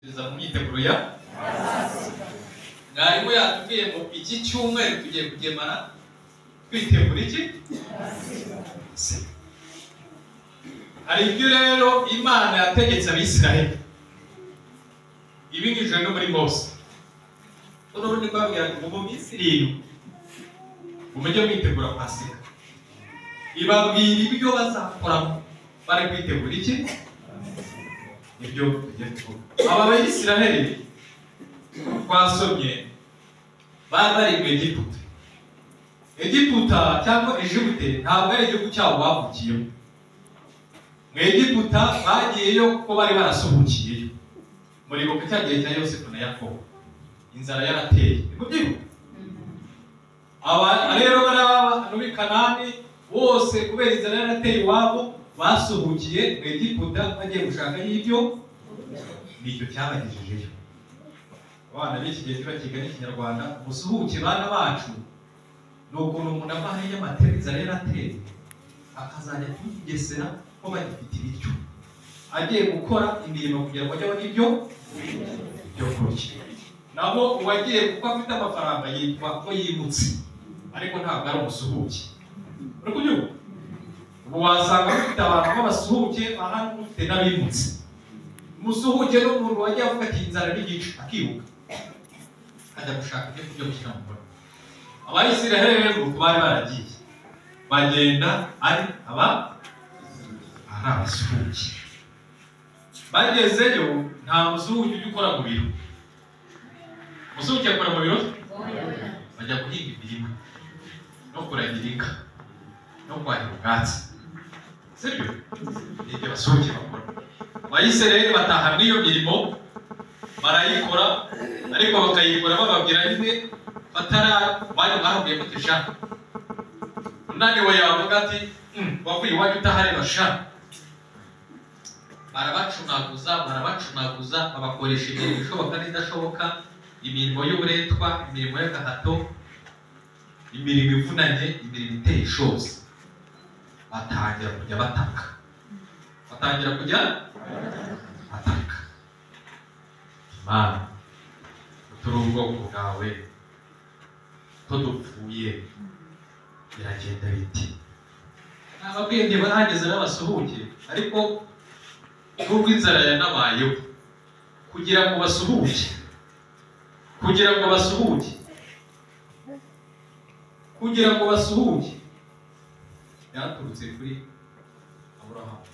mu myiteguro ya mwarimu yatubwiye ngo iki cyumweru tugiye kugemana twitegura iki. Hari ibyo rero Imana yategetse Abisiraheli ibinyujije no muri Mose. Ubundi babwira ngo mu minsi 7 umujye mwitegura Pasika, ibabwira ibyo bazakora bari kwitegura iki. Ibyo aba Abisiraheli twasomye bari mu Egiputa. Egiputa cyangwa Egiputa ntabwo ari igihugu cyabo bavukiyemo. Mu Egiputa bagiyeyo kuko bari barasuhukiyeyo. Muri buka cyagiye cya Yosefu na Yakobo inzara yarateye. Nibyo aba rero baraba muri Kanani bose kubera inzara yarateye iwabo basuhukiye mu Egiputa bagiye gushaka y'ibyo nicyo cyabagejejeyo. Abana b'iki gihe turakiga n'Ikinyarwanda musuhuke bana bacu nuko umuntu amahaye y'amatereza rero ateye akazajya kugesera ko bagifite ibiryo agiye gukora imirimo kugira ngo ajye abona ibyo kurya. Naho uwagiye kuko afite amafaranga yitwa ko yimutse ariko ntabwo ari umusuhuke. Uri kubyumva? Ubu wasanga bafite abantu b'abasuhuke ahandi ufite n'abimutse. Umusuhuke n'umuntu wagiye avuga ati inzara n'igice akibuka ajya gushaka ibyo kurya gushyira mu rugo. Abayisiraheli rero bari baragiye bagenda ari abasuhuke. Bagezeyo nta musuhuke ujya ukora mu biro. Umusuhuke akora mu biro bajya guhinga imirima no kuragira inka no kwahira ubwatsi. Sibyo? Ibyo basuhuke bakora. Abayisiraheli bataha n'iyo mirimo barayikora ariko bakayikora bababwira nyine bari bahuye mutisha. Unaniwe yavuga ati wavuye iwanyu utahareba sha. Barabacunaguza babakoresha imirimo ishoboka n'idashoboka, imirimo y'uburetwa, imirimo y'agahato, imirimo ivunanye, imirimo iteye ishozi. Batangira kujya bataka. Mana turi ubwoko bwawe tudupfuye biragenda biti. Ababwenge barageze n'abasuhuke ariko nubwo inzara yanabayeho kugira ngo basuhuke yaturutse kuri Aburahamu.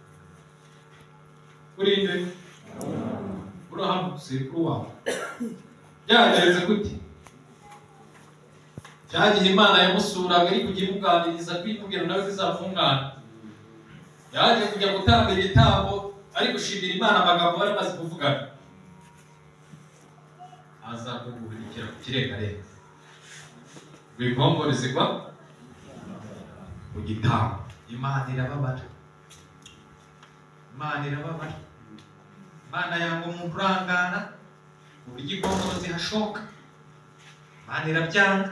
Kuri nde? Aburahamu sekuru wabo. Byagenze gute? Cyagihe Imana yamusuraga ari kujya imuganiriza kwitubwira nawe zizafungana. Yaje kujya gutanga igitambo ari gushimira Imana amagambo bari maze kuvugana. Aza kuguhirikira ku kirengarenga. Rw'impombo rizigwa ku gitambo. Imana irababara. Imana yanga umuntu urangana uburyo impombo zihashoka. Imana irabyanga.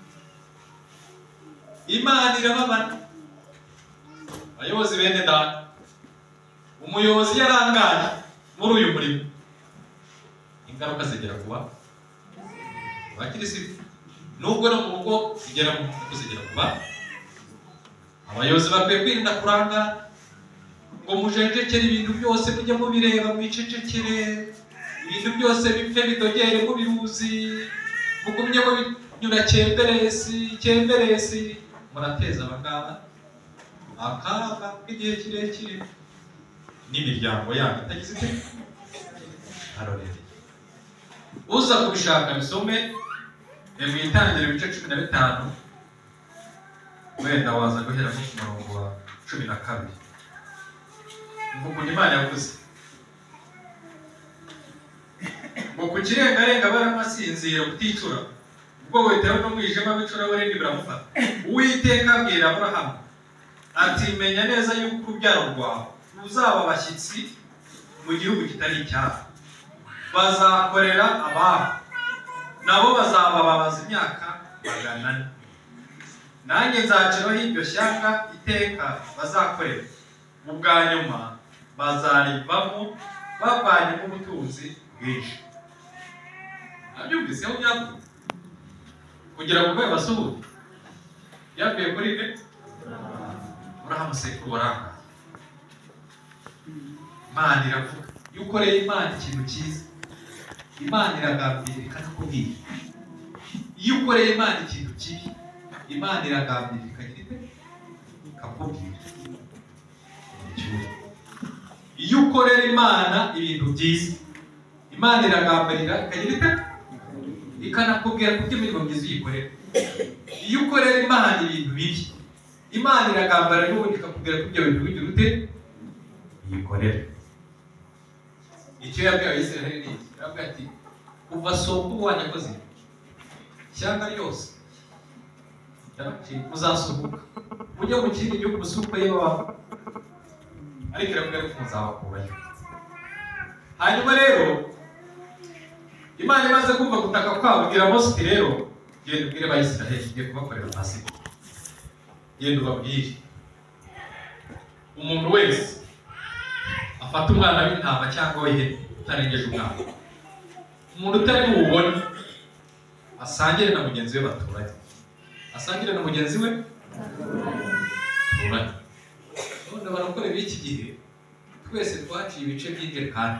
Imana irababara. Abayobozi bene data, umuyobozi yarangaye muri uyu murimo ingaruka zigera kuba abakirisitu nubwo no mu rugo zigera kuba. Abayobozi bakwiye kwirinda kurangara ngo mujenjekere ibintu byose mujye mubireba mwicecekere, ibintu byose bipfe bidogere mubiruzi, mugumye mubinyura cyemberesi murateza abagaba akaga k'igihe kirekire n'imiryango yabo itagize ite arorere. Uza kubishaka bisome mu Itangiriro ibice 15 wenda waza guhera mu murongo wa 12. Mvugo Imana yavuze ngo ku kirengarenga baramasinzira kuticura ubwo wetera no mwijema bicura barindi biramufata. Uwiteka abwira Aburahamu ati menya neza yuko urubyaro rwawe ruzaba abashyitsi mu gihugu kitari icyabo, bazakorera ababo nabo bazababaza imyaka 400. Nanjye nzaciraho iryo shyanga iteka bazakorera, ubwa nyuma bazarivamo bavanye ubutunzi bwinshi. Abyumvise aho byavuye kugira ngo basuhure yavuye kuri be Abrahamu sekuru waranga. Imana iravuga iyo ukoreye Imana ikintu cyiza Imana iragambira ikanakubwira. Iyo ukoreye Imana ikintu kibi Imana iragambira ikagira ite ikakubwira. Iyo ukorera Imana ibintu byiza Imana iragambirira ikagira ite ikanakubwira kuko imirimo myiza uyikorera. Iyo ukorera Imana ibintu bibi Imana iragambara n'ubundi ikakubwira ko ibyo bintu bigira ute uyikorera. Icyo yabwiye Abisirayeli ni iki? Yabwiye ati kuva soko wanyakoze ishyanga ryose muzasohoka mujye mu kindi gihugu musuko y'abantu ariko irabwira ko muzabakurayo. Hanyuma rero Imana imaze kumva gutaka kwabo bwira Mose iti rero genda ubwire Abisirayeli ngiye kubakorera Pasika. Genda ubabwire umuntu wese afata umwana w'intama cyangwa w'ihene utarengeje umwaka, umuntu utari buwubone asangire na mugenzi we baturanye. Asangire na mugenzi we baturanye. None barakora b'iki gihe twese twaciye ibice by'ingerekani.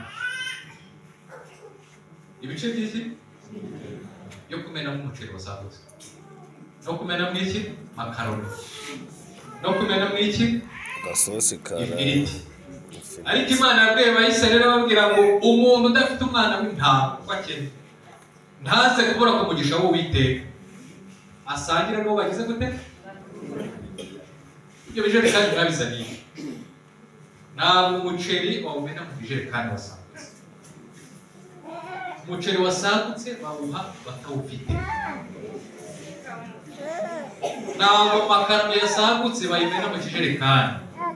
Ibice by'iki byo kumenamo umuceri wasagutse, no kumenamo iki makaroni, no kumenamo iki gasosi kara ifiriti. Ariko Imana yabwiye Abisirayeli babwira ngo umuntu udafite umwana w'intama uko akene ntaze kubura ku mugisha w'Uwiteka asangire n'uwo bagize gute. Ibyo bijerekani babizaniye ntabwo umuceri wawumena mu bijerekani wasagutse. Umuceri wasagutse bawuha batawufite. Ntabwo makaroni yasagutse bayimena mu kijerekani.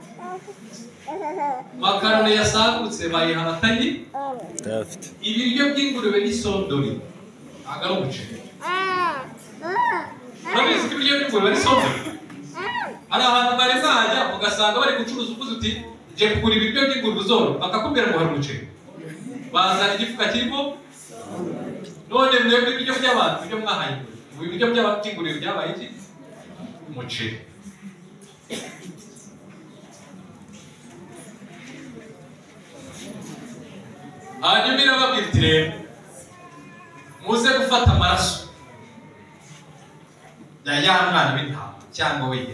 Makaroni yasagutse bayiha abatari dafite. Ibiryo by'ingurube n'isondori ntabwo ari umuceri. Urabizi ko ibiryo by'ingurube n'isondori hari ahantu bari mwajya ugasanga bari gucuruza uvuze uti ngiye kugura ibiryo by'ingurube zoro bakakubwira ngo hari umuceri. Bazana igifuka kirimo none mwebwe ibiryo by'abantu ibyo mwahaye mu ibiryo by'ingurube byabaye iki umuceri. Hanyuma irababwira iti rero muze gufata amaraso ya mwana w'intama cyangwa w'ihene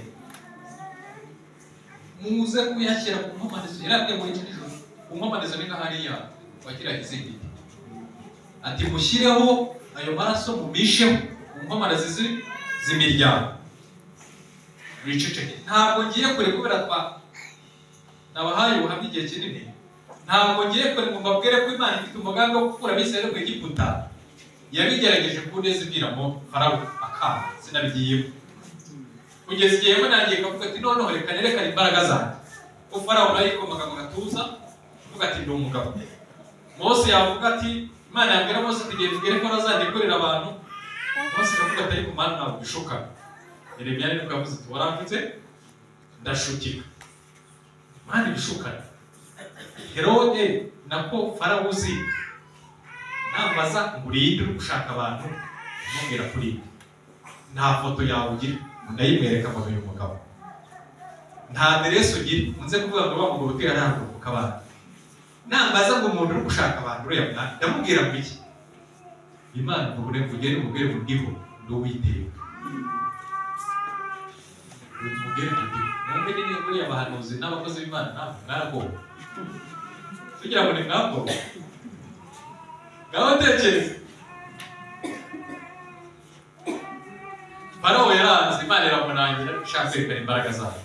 muze kuyashyira ku nkomanizo. Yarabwiye muri iki nijoro ku nkomanizo ni nka hariya wakiriya izindi ati mushyireho ayo maraso mumisheho ku nkomanizo z'imiryango wiceceke. Ntabwo ngiye kure kubera nabahaye ubuhamya igihe kinini. Ntabwo ngiye kure ngo mbabwire ko Imana ifite umugambi wo gukura Abisirayeli mu Egiputa. Yabigerageje ku neza ibwiramo Farawo akanga sinabigiyemo kugeza igihe nangiye kavuga ati noneho reka nerekane imbaraga zanjye. Ko Farawo nayikomaga mu gatuza avuga ati ndi umugabo. Mose yavuga ati Imana yabwira Mose ati genda ubwire ko azandekorera abantu. Mose akavuga ati ariko Mana ntabwo bishoboka. Yeremiya niko yavuze ati warambitse ndashukika Mana ibishukana. Herode nako Farawo uzi nambaza ngurinde uri gushaka abantu mubwira kuri nta foto yawe ugira ndayimwereka ngo uyu mugabo nta aderesi ugira unze kuvuga ngo bamugabo utuye arambuka kabana. Nambaza ngo umuntu uri gushaka abantu uriya mwana ndamubwira ngo iki Imana mvugure mvugere mubwire mu bwiho n'Uwiteka mubwire mu bwiho mumbe ni buriya abahanuzi n'abakozi b'Imana ntabwo mwaragowe kugira ngo ni mwambo ngaho tekereza. Farawo yaranze Imana iramunangira ishaka kwerekana imbaraga zayo.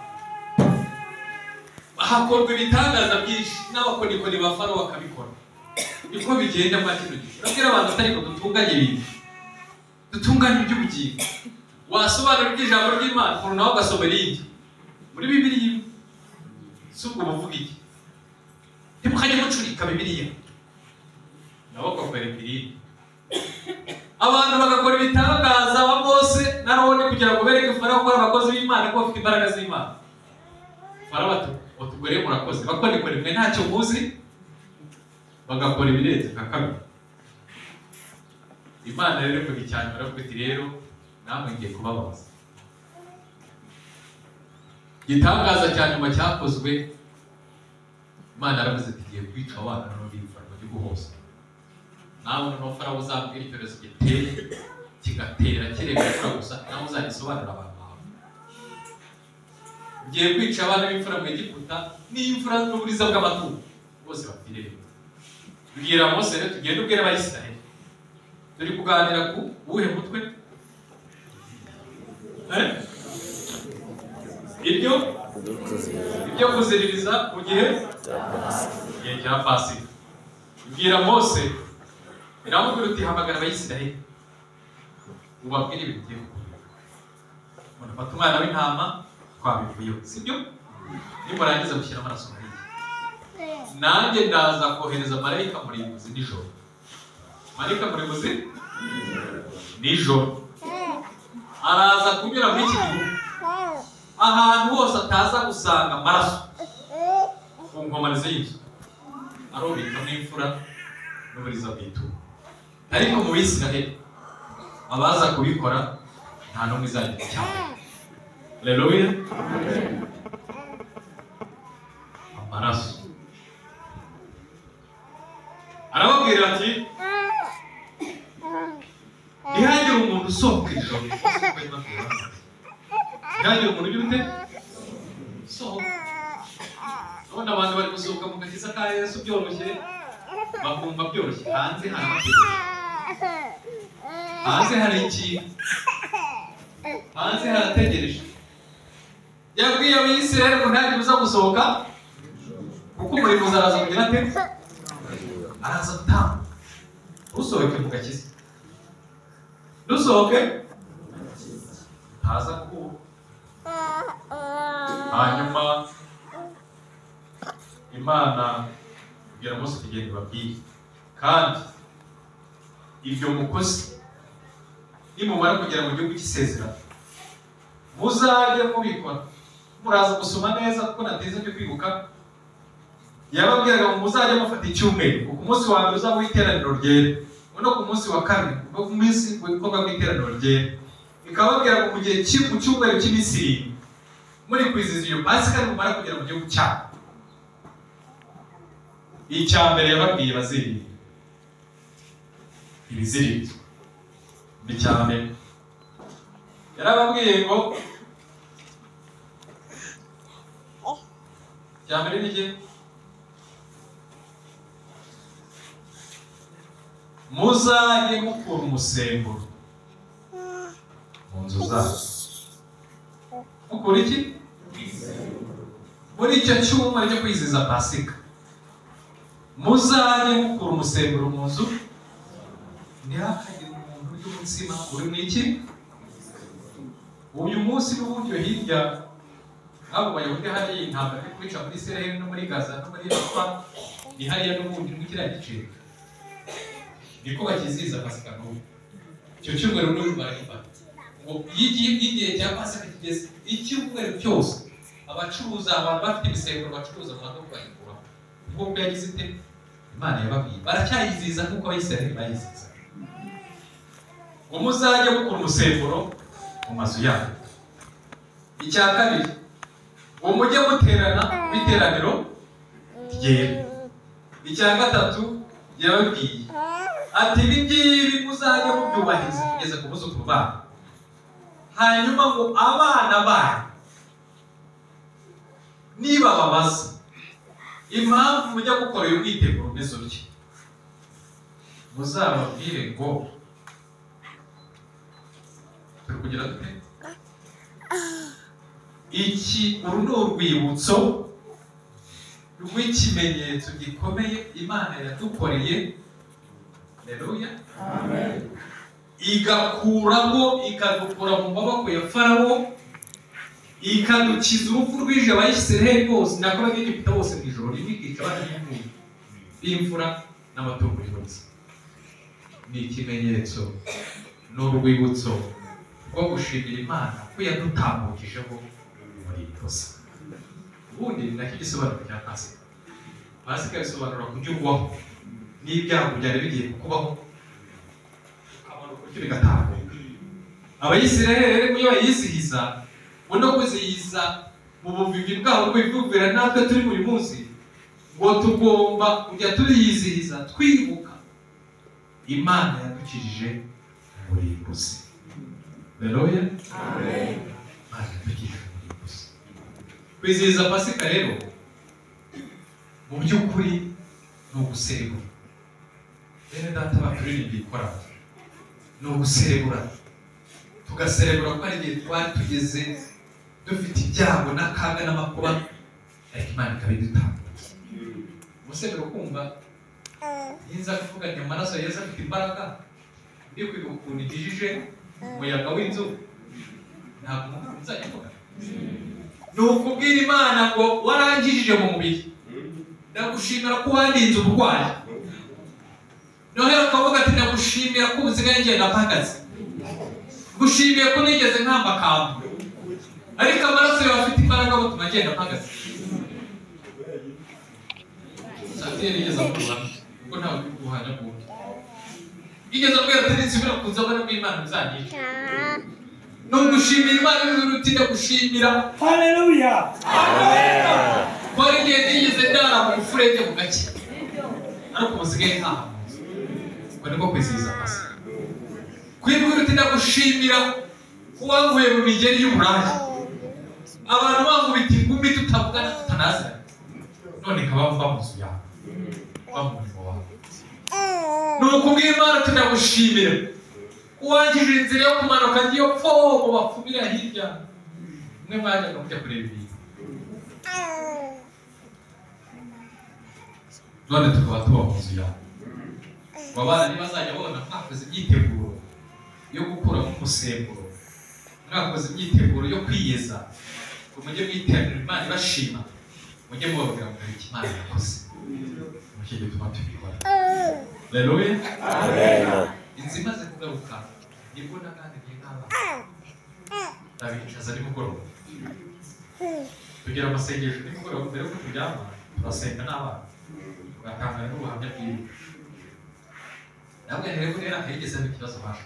Hakorwa ibitangaza byinshi n'abakonikoni ba Farawo bakabikora. Niko bigenda muri kino gihe. Urabwira abantu atari ngo dutunganye ibintu dutunganye iby'ubugingo. Wasobanura iby'ijambo ry'Imana umuntu nawe ugasoma irindi muri Bibiliya si ubwo buvuga iki. Ntimukajye mucurika Bibiliya nabo bakora ibirindi. Abantu bagakora ibitangaza ba Mose na Aroni kugira ngo bereke Farawo ko abakozi b'Imana ko bafite imbaraga z'Imana. Farawo ati utugore murakoze bakonikoni mwe ntacyo muzi bagakora ibirenze nka kabiri. Imana rero ivuga icyane baravuga iti rero namwe ngiye kubabaza. Igitangaza cya nyuma cyakozwe, Imana yaravuze iti igiye kwica abana n'abimfura mu gihugu hose. Nawe noneho Farawo uzambwira icyorezo giteye kigatera kirebera gusa, nawe uzagisobanurira abantu bawe. Ngiye kwica abana b'imfura mu Egiputa n'imfura n'uburiza bw'amatungo bose bapfire. Bwira Mose rero tugende ubwire Abayisiraheli. Turi kuganira ku uwuhe mutwe? Ibyo kuziririza mu gihe cya Pasika. Bwira Mose iramubwira uti hamagara Abayisiraheli ubabwire ibintu bigiye kuba. Murafata umwana w'intama twabivuyeho, sibyo? Nimurangiza gushyira amaraso hariya, nanjye ndaza kohereza marayika murimbuzi nijoro. Marayika murimbuzi nijoro araza kunyura muri iki gihugu, ahantu hose ataza gusanga amaraso ku nkomanizo y'inzu, arobeka n'imfura n'uburiza bw'itungo. Ariko mu Bisiraheli abaza kubikora nta n'umwe izagira cyane. Haleluya. Amaraso arababwira ati ntihagire umuntu usohoka ijoro. Ntihagire umuntu ugira ute sohoka. None abantu bari gusohoka mu gakiza ka Yesu byoroshye, bakumva byoroshye. Hanze hari amategeko, hanze hari ikintu, hanze harategereje. Yabwiye Abisirayeli ngo ntihagire uza gusohoka kuko umurimbuzi araza kugira ate? Araza gutanga. Usohoke mu gakiza, nusohoke ntaza kuba. Hanyuma Imana kugira Mose kugenda babwire, kandi ibyo mukozi nimumara kugera mu gihugu cy'isezerano muzajye mubikora. Muraza gusoma neza kuko nateze byo kwibuka. Yababwiraga ngo muzajye mufata icyumweru, ku munsi wa mbere uzaba w'iteraniro ryera, no ku munsi wa kabiri no ku minsi w'ibikorwa by'iteraniro ryera. Ikababwira ngo mu gihe mu cyumweru cy'iminsi 7 muri kwizihiza iyo Pasika nimumara kugera mu gihugu cyabo. Icya mbere yababwiye bazirinde ibiziririzo. Icya mbere yarababwiye ngo icya mbere ni iki? Muzajye mukura umusemburo mu nzu zanyu. Mukura iki? Muri icyo cyumweru cyo kwizihiza Pasika muzajye mukura umusemburo mu nzu. Ntihakagire umuntu urya umutsima uri mu iki? Uyu munsi n'ubundi hirya abo Bayahudi hariya intambara yo kwica muri Isiraheli no muri Gaza no muri Rafa, ni hariya n'ubundi muri kiriya gice niko bakizihiza Pasika n'ubu. Icyo cyumweru n'ubu baragifata ngo igihe cya Pasika kigeze, icyumweru cyose abacuruza, abantu bafite imisemburo bacuruza mu maduka bayigura. Nk'uko yagize ite? Imana yababwiye baracyayizihiza nk'uko Abayisiraheli bayizihiza. Ngo muzajye mukura umusemburo mu mazu yanyu. Icya kabiri ngo mujye muterana mu iteraniro ryera. Icya gatatu yababwiye ati ibi ngibi muzajye mubyubahiriza kugeza ku buzukuru banyu. Hanyuma ngo abana banyu niba babaza impamvu mujya gukora uyu mwiteguro umeze utyo, muzababwire ngo turi kugira dute? Uru ni urwibutso rw'ikimenyetso gikomeye Imana yadukoreye. Haleluya. Amen. Ikadukura mu maboko ya Farawo, ikadukiza urupfu rw'ije Abayisiraheli bose n'Abanyegiputa bose mu ijoro rimwe, ikica abana b'imfura n'amatungo yose. Ni ikimenyetso n'urwibutso rwo gushimira Imana ko yadutambukijeho muri ikosa. Ubundi nacyo gisobanuro cya Pasika. Pasika bisobanura kunyurwaho n'ibyago byari bigiye kukubaho ukabona uburyo bigatambuka. Abayisiraheli iyo bayizihiza uno kuzihiza mu buvivi bwabo bw'ibivubira natwe turi buri munsi ngo tugomba kujya turiyizihiza twibuka Imana yadukijije umurimbuzi. Haleluya. Amen. Imana yadukijije umurimbuzi. Kwizihiza Pasika rero mu by'ukuri ni uguserebura. Bene data bakuririmba ikora ni uguserebura, tugaserebura ko ari igihe twari tugeze dufite ibyago n'akaga n'amakuba, ariko Imana ikabidutambutsa. Musebero kumva yinza kuvuga ati amaraso ya Yesu afite imbaraga, ndi kwibuka ukuntu igijije umuyaga w'inzu, ntabwo nzajya mvuga ni ukubwira Imana ngo warangijije mu mubiri, ndagushimira ko wandinze uburwayi. Nohera ukavuga ati ndagushimira ko ubusigaye ngenda mpagaze, gushimiye ko nigeze nkamba kambu, ariko amaraso yawe afite imbaraga butuma ngenda mpagaze. Satire yigeze avuga kuko ntawe uri guhanya bw'undi, yigeze abwira ati nsubira kuza abana bw'Imana bizanyisha. No gushimira Imana biruta ndagushimira. Haleluya. Amen. Kwari igihe nigeze ndara mu furenge mu gake, ariko ubusigaye ntaha ngo niko kwizihiza Pasika. Kwibwira uti ndagushimira ko wankuye mu migeri y'uburaya, abantu bankubita ingumi tutavugana tutanaziranye, none nkaba mba mu nzu yawe, mba mu murimo wawe. Ni ukubwira Imana uti ndagushimira ko wangije inzira yo kumanuka ngiyo pfo mu bapfumira hirya, mwe mwajyaga mujya kureba ibintu, none tukaba tuba mu nzu yawe. Abana ntibazajya babona mwakoze imyiteguro yo gukuramo umusemburo, mwakoze imyiteguro yo kwiyeza, ngo mujye mwiteranira Imana ibashima, mujye mubabwira ngo iki Imana yakoze, mujye gituma tubikora. Haleluya. Amen. Inzu imaze kugaruka nibwo naganiriye n'abana, ndabicaza nimugoroba, tugira amasengesho nimugoroba mbere yuko turyama, turasenga n'abana tugatangana n'ubuhamya bwiwe. Ntabwo rero rero akayigeze ikibazo basho,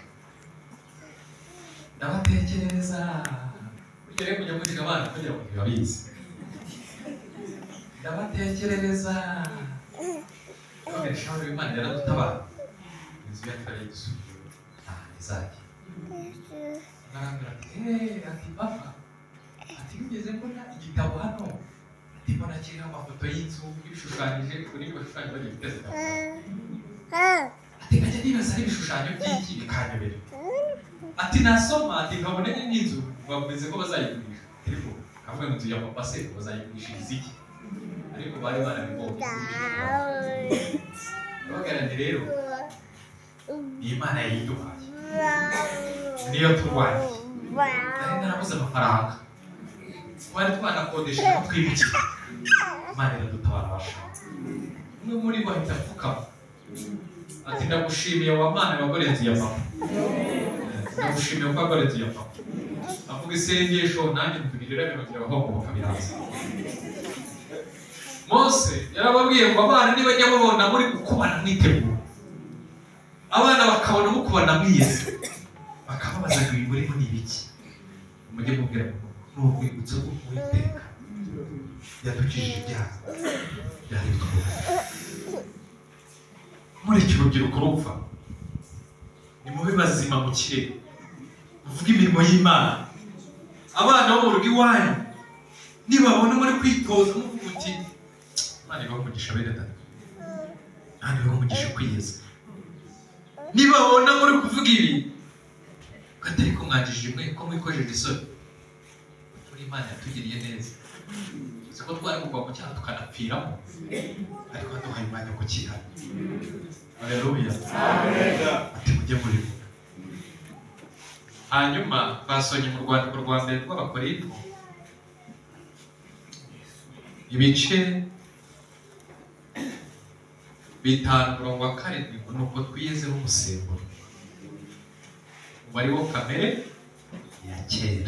ndabatekereza burya rero kujya kugira abana kugira ngo babizi, ndabatekereza none shaho Imana yaradutabara, inzu yatwariye gusubira izajya narambira ati papa, ati ngeze mbona igitabo hano, ati mbona kiriho amafoto y'inzu ibishushanyije kuri ibishushanyo bagiye guteza, ati nkajya nibaza ari ibishushanyo by'iki bikanyobera, ati nasoma ati nkabona n'inzu bameze ko bazayigurisha, ariko kavuga inzu ya papa se bazayigurishiriza iki, ariko bari barabibonye. Bagarandi rero Imana yayiduhaye niyo turwanye, kandi narabuze amafaranga twari twanakodesha no twibukira, Imana iradutabara abashaka. Umwe muri bo ahita apfukama ati ndagushimiye wa Mana wagore inzu ya papa, ndagushimiye ko wagore inzu ya papa. Avuga isengesho nanjye ntugirira binogera aho bakabiraza. Mose yarababwiye ngo abana nibajya babona muri gukubana mwitegura, abana bakabona mukubana mwiyeze, bakababaza ngo ibi murimo ni ibiki, mujye mubwira ngo ni urwibutso rw'Uwiteka yadukijije ibyaha byari bitwubaha. Mureke urubyiruko rupfa, nimube bazima mu kirere, muvuge imirimo y'Imana. Abana bo mu rugo iwanyu nibabona muri kwitoza muvuga uti Imana ibamugisha bene data, Imana ibamugisha kwiyeza. Nibabona muri kuvuga ibi katari ko mwangije mwe ko mwikojeje isoni, turi Imana yatugiriye neza, siko twari kugwa mu cyaha tukanapfiramo, ariko duhaye umwanya wo kukihana. Haleluya. Amen. Ati mujye muri hanyuma basonye mu rwandiko rwa mbere rw'Abakorinto ibice 5:7, nuko twiyezeho umusemburo wari wo kamere ya kera,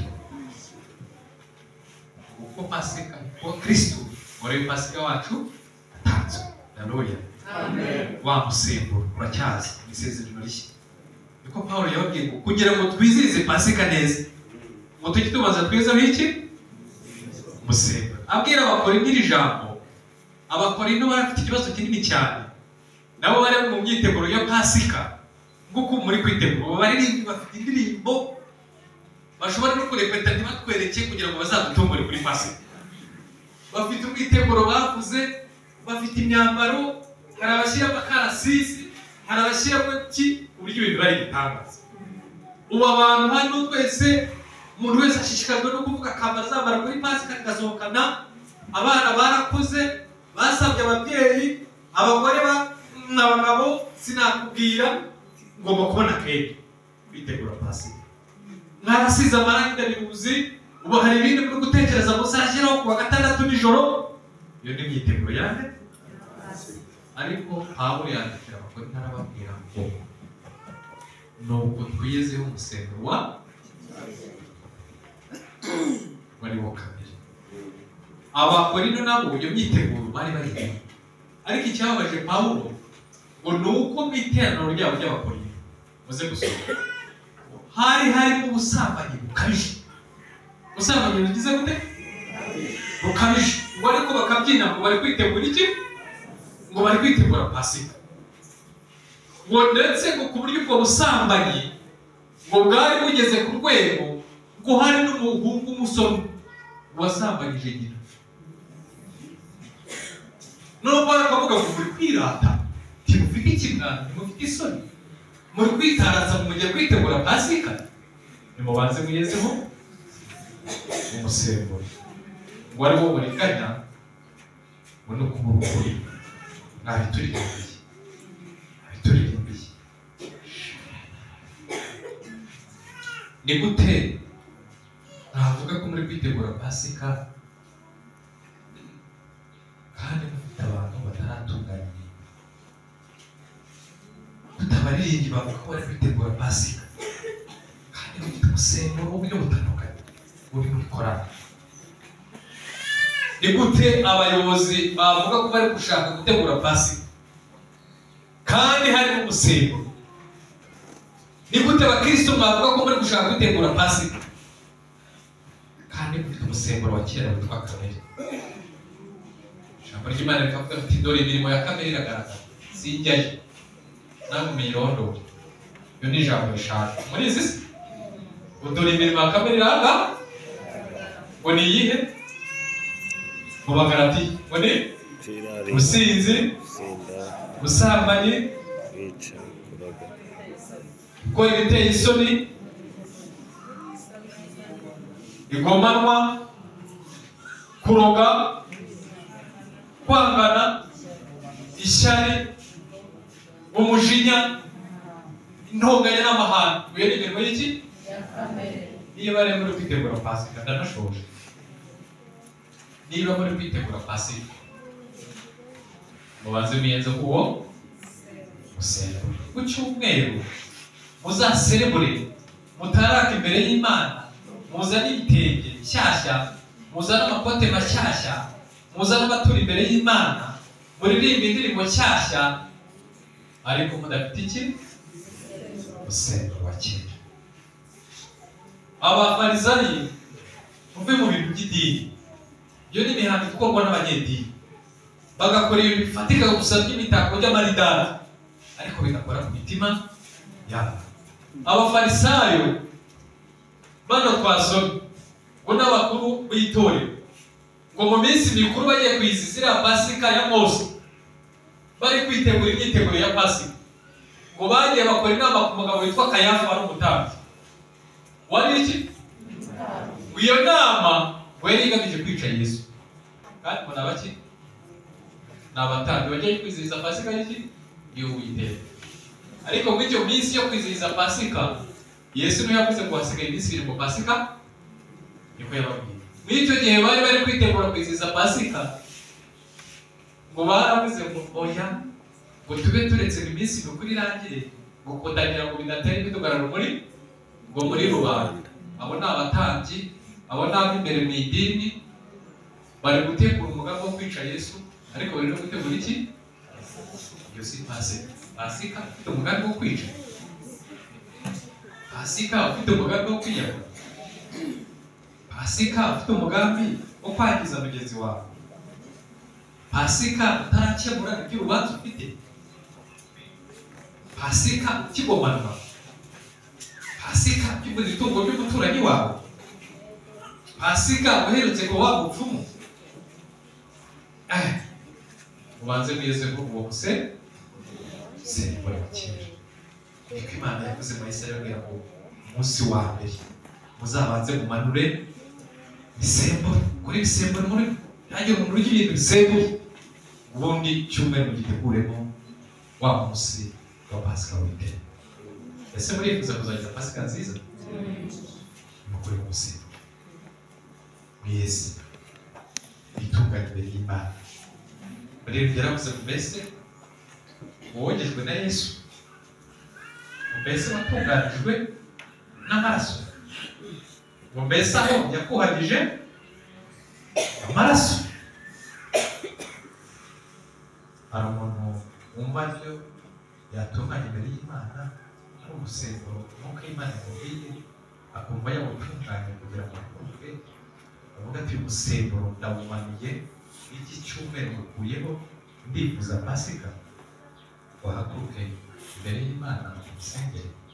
uko Pasika, uko Kristo wari Pasika wacu atanzwe. Haleluya. wa musemburo uracyaza mu isezerano rishya. Niko Pawulo yababwiye ngo kugira ngo twizihize Pasika neza ngo tujye tubanza twizeho iki umusemburo. Abwira Abakorinto iri jambo, Abakorinto bafite ikibazo kinini cyane, nabo bari mu myiteguro ya Pasika nguko muri kwitegura, baririmbi bafite indirimbo bashobora no kurepeta ntibatwereke kugira ngo bazadutungure kuri Pasika. Bafite umwiteguro bavuze, bafite imyambaro, hari abashyira amakarasisi, hari abashyira iki, uburyo ibintu bari gitangaza. Ubu abantu hano twese, umuntu wese ashishikajwe no kuvuga akambara azambara kuri Pasika akazohokana. Abana barakuze, basabye ababyeyi, abagore n'abagabo, sinakubwira ngomba kubona keke kwitegura Pasika. Mwarasize amarangi ndabibuzi, ubu hari ibindi muri gutekereza muzashyiraho kuwa gatandatu nijoro. Iyo ni imyiteguro yanjye. Ariko Pawulo yandikira Abakorinto arababwira ngo nuko twiyezeho umusemburo wari wo kamere. Abakorinto nabo iyo myiteguro bari barimo, ariko icyababaje Pawulo ngo ni uko mu iteraniro ryabo ry'Abakorinto muze gusoma hari harimo ubusambanyi bukabije. Ubusambanyi bugize gute? Bukabije. Ngo ariko bakabyina ngo bari kwitegura iki? Ngo bari kwitegura Pasika. Ngo ndetse ngo ku buryo ubwo busambanyi ngo bwari bugeze ku rwego ngo hari n'umuhungu w'umusore wasambanyije nyina. Nubwo bakavuga ngo muri kwirata, ntimufite ikimwanya, ntimufite isoni, muri kwitaraza mu gihe kwitegura Pasika, nimubanze mwiyezeho umusemburo. Ngo ari wo buriganya ngo no kumurukuri nabituririmbiye. Ni gute navuga ko muri kwitegura Pasika kandi mufite abantu bataratunganye, mutabaririmbyi bavuga ko bari kwitegura Pasika kandi mufite umusemburo w'uburyo butandukanye uri muri korali? Ni gute abayobozi bavuga ko bari gushaka gutegura Pasika kandi harimo umusemburo? Ni gute abakristo bavuga ko bari gushaka gutegura Pasika kandi mufite umusemburo wa kera witwa kamere? Ijambo ry'Imana rikavuga ati dore imirimo ya kamere iragaragara, sijyayo nawe umuyirondore. Iyo ni ijambo rishaje muri izi si. Dore imirimo ya kamere iragaragara ngo ni iyihe? Mu Bagalatiya ngo ni ubusinzi, ubusambanyi, gukora ibiteye isoni, igomanwa, kuroga, kwangana, ishyari, umujinya, intonganya n'amahane. Iyo ni imirimo y'iki? Niyo bari muri kwitegura Pasika, ndanashoje. Niba muri kwitegura Pasika, mubanze mwiyenze kuwo musemburo. Ku cyumweru muzaserebure, mutaraka imbere y'Imana, muzane ibitenge bishyashya, muzane amakote mashyashya, muzane amaturo imbere y'Imana, muririmbe indirimbo nshyashya, ariko mudafite iki? Umusemburo wa kera. Abafarisayo muve mu bintu by'idini. Iyo ni imihango ikorwa n'abanyedini, bagakora ibintu bifatika gusa by'imitako by'amaridari, ariko bigakora ku mitima yabo. Abafarisayo bano twasomye ngo n'abakuru b'itorero ngo mu minsi mikuru bagiye kwizihiza Pasika ya Mose, bari kwitegura imyiteguro ya Pasika, ngo bagiye bakora inama ku mugabo witwa Kayafa wari umutambyi. Wari iki? Iyo nama ngo yari igamije kwica Yesu. Kandi ngo nabaki? Ni abatambyi bagiye kwizihiza Pasika y'iki? Y'Uwiteka. Ariko muri icyo minsi yo kwizihiza Pasika, Yesu niwe yavuze ngo hasigaye iminsi ibiri mu Pasika, niko yababwiye. Muri icyo gihe bari kwitegura kwizihiza Pasika, ngo baravuze ngo oya, ngo tube turetse iminsi mikuru irangire, ngo kutangira ngo bidatera imidugararo muri rubanda. Abo ni abatambyi, abo ni ab'imbere mu idini, bari gutegura umugambi wo kwica Yesu, ariko bari no gutegura iki? iyo si pasika. Pasika ufite umugambi wo kwica, pasika ufite umugambi wo kwiyahura, pasika ufite umugambi wo kwangiza mugenzi wawe, pasika utarakemura iby'urubanza ufite, pasika ukigomanwa, pasika ukibura itungo ry'umuturanyi wawe, pasika uherutse kuba wagupfumu. Ubanze mwizeho uwo musemburo wakera. Niko Imana yavuze muri Isirayeli ngo umunsi wa mbere muzabanze mumanure bisemburo, kuri bisemburo muri nanjye mu buryo ibintu bisemburo, ubundi cyumweru mugiteguremo wa munsi wa Pasika w'iteka. Ese murifuza kuzagira Pasika nziza? Mukore munsi mwese bitunganye imbere y'Imana. Rero byaravuze ngo mbese wogejwe na Yesu, mbese watunganijwe n'amaraso, ngo mbese aho yakuhagije amaraso. Hari umuntu wumva ryo yatunganya imbere y'Imana ari umusemburo nk'uko Imana yamubwiye, akumva yawutunganya kugira ngo akumve, avuga ati umusemburo ndawumanuye, iki cyumweru ngukuyeho, ndifuza Pasika. Wahaguruke imbere y'Imana umusengere.